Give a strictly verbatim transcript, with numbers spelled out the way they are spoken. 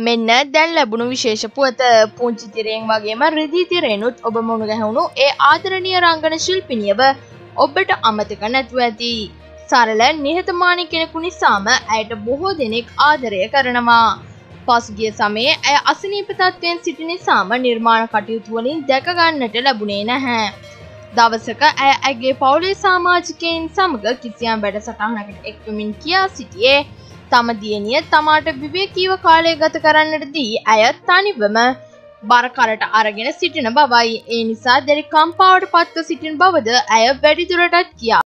මෙන්න දැන් ලැබුණු විශේෂ පුවත. පුංචි තිරයෙන් වගේම රිදී තිරේනුත් ඔබ මුණ ගැහුණු ඒ ආදරණීය රංගන ශිල්පිනියව ඔබට අමතක නැතුව ඇති. සරල නිහතමානී කෙනෙකු නිසාම ඇයට බොහෝ දෙනෙක් ආදරය කරනවා. පසුගිය සමයේ ඇය අසනීප තත්ත්වයෙන් සිටි නිසාම නිර්මාණ කටයුතු වලින් දැක ගන්නට ලැබුණේ නැහැ. දවසක ඇය ඇගේ පවුලේ සමාජිකයින් සමග කිසියම් වැඩසටහනකට එක්වමින් කියා සිටියේ තම දියණිය තමාට විවේකීව කාලය ගත කරන්නට දී ඇය තනිවම බර කරට අරගෙන සිටින බවයි. ඒ නිසා දැඩි කම්පාවට පත්ව සිටින බවද ඇය වැඩිදුරටත් කියා